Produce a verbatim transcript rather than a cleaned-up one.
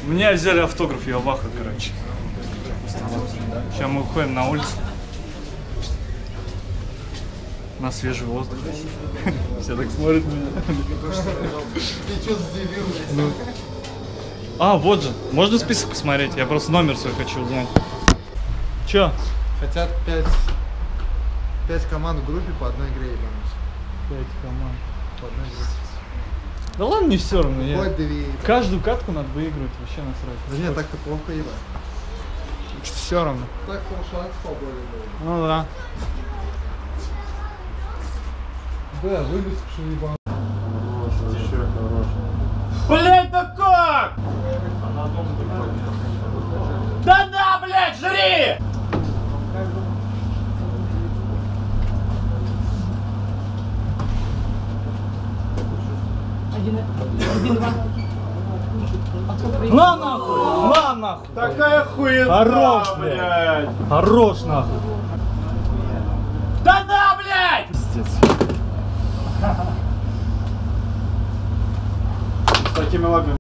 Меня взяли автограф, я ваха, короче. Сейчас мы уходим на улицу. На свежий воздух. Все так смотрят на меня. Ты что удивился? А, вот же. Можно список посмотреть? Я просто номер свой хочу узнать. Че? Хотят пять, пять команд в группе по одной игре, ебанусь. Пять команд. По одной игре. Да ладно, не все равно. Я... Хоть две. Каждую катку надо выигрывать, вообще насрать. Да нет, так-то плохо, ебать. Все равно. Так шанс поболее был. Ну да. Да, вылезший ебан. Блять, да как? Да-да, блять, жри! На нахуй! На нахуй! Такая хуета, Хорош, блядь! Хорош нахуй! Да-да, блядь! С такими лагами.